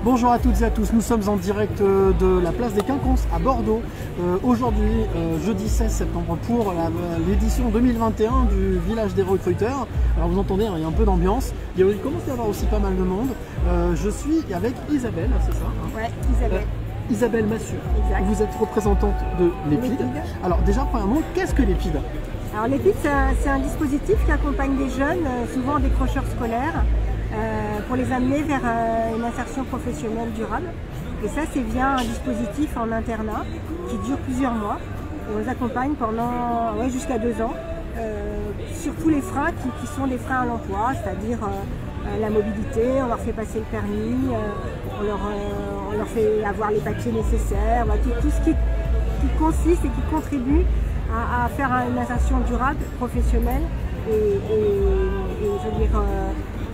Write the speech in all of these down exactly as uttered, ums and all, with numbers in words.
Bonjour à toutes et à tous, nous sommes en direct de la place des Quinconces à Bordeaux, euh, aujourd'hui euh, jeudi seize septembre pour l'édition deux mille vingt et un du village des recruteurs. Alors vous entendez, hein, il y a un peu d'ambiance, il, il commence à y avoir aussi pas mal de monde. Euh, je suis avec Isabelle, c'est ça hein? Ouais, Isabelle. Euh, Isabelle Massure, exact. Vous êtes représentante de l'EPID. Alors déjà premièrement, qu'est-ce que l'EPID? Alors l'EPID c'est un, un dispositif qui accompagne des jeunes, souvent décrocheurs scolaires, Euh, pour les amener vers euh, une insertion professionnelle durable. Et ça, c'est via un dispositif en internat qui dure plusieurs mois. Et on les accompagne pendant ouais, jusqu'à deux ans euh, sur tous les freins qui, qui sont des freins à l'emploi, c'est-à-dire euh, la mobilité, on leur fait passer le permis, euh, on, leur, euh, on leur fait avoir les papiers nécessaires, bah, tout, tout ce qui, qui consiste et qui contribue à, à faire une insertion durable, professionnelle et, et, et je veux dire, euh,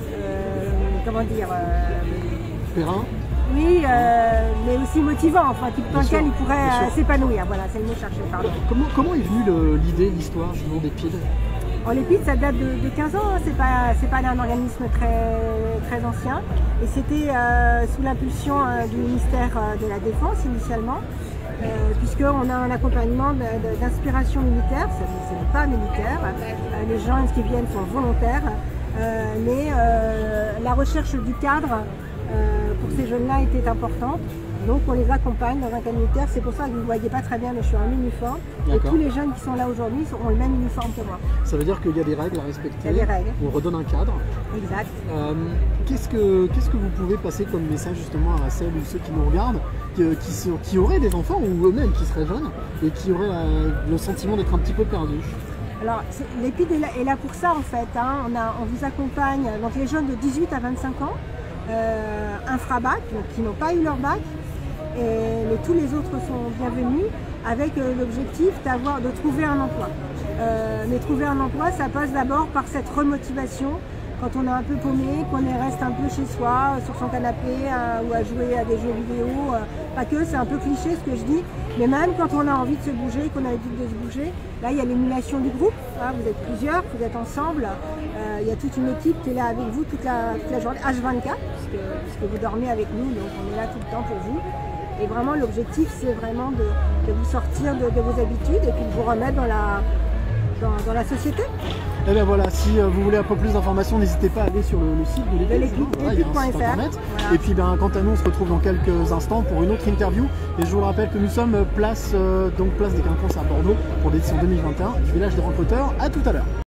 comment dire euh... Périn. Oui, euh, mais aussi motivant, enfin, dans lequel il pourrait euh, s'épanouir. Voilà, c'est le mot cherché, pardon. Comment, comment est venue l'idée, l'histoire justement d'EPID? Alors l'EPID, ça date de, de quinze ans, hein. c'est pas, c'est pas un organisme très, très ancien. Et c'était euh, sous l'impulsion euh, du ministère de la Défense initialement, euh, puisqu'on a un accompagnement d'inspiration militaire, ce n'est pas militaire, euh, les gens qui viennent sont volontaires. Euh, mais euh, la recherche du cadre euh, pour ces jeunes-là était importante, donc on les accompagne dans un cadre militaire. C'est pour ça que vous ne voyez pas très bien, mais je suis en uniforme. Et tous les jeunes qui sont là aujourd'hui ont le même uniforme que moi. Ça veut dire qu'il y a des règles à respecter. Il y a des règles. On redonne un cadre. Exact. Euh, Qu'est-ce que qu'est-ce que vous pouvez passer comme message justement à celles ou ceux qui nous regardent, qui, qui, qui auraient des enfants ou eux-mêmes qui seraient jeunes et qui auraient euh, le sentiment d'être un petit peu perdus? Alors, l'EPID est, est là pour ça en fait, hein. on, a, on vous accompagne, donc les jeunes de dix-huit à vingt-cinq ans, euh, infra-bac, donc qui n'ont pas eu leur bac, et, mais tous les autres sont bienvenus avec euh, l'objectif d'avoir, de trouver un emploi. Euh, mais trouver un emploi, ça passe d'abord par cette remotivation, quand on est un peu paumé, qu'on reste un peu chez soi, sur son canapé, euh, ou à jouer à des jeux vidéo, euh, pas que, c'est un peu cliché ce que je dis, mais même quand on a envie de se bouger, qu'on a envie de se bouger, là il y a l'émulation du groupe, hein, vous êtes plusieurs, vous êtes ensemble, euh, il y a toute une équipe qui est là avec vous toute la, toute la journée, H vingt-quatre, puisque, puisque vous dormez avec nous, donc on est là tout le temps pour vous. Et vraiment l'objectif c'est vraiment de, de vous sortir de, de vos habitudes et puis de vous remettre dans la, dans, dans la société. Et bien voilà, si euh, vous voulez un peu plus d'informations, n'hésitez pas à aller sur le, le site de l'EPID. Voilà, voilà. Et puis ben, quant à nous, on se retrouve dans quelques instants pour une autre interview. Et je vous rappelle que nous sommes place, euh, donc place des Quinconces à Bordeaux pour l'édition deux mille vingt et un du village des recruteurs. À tout à l'heure.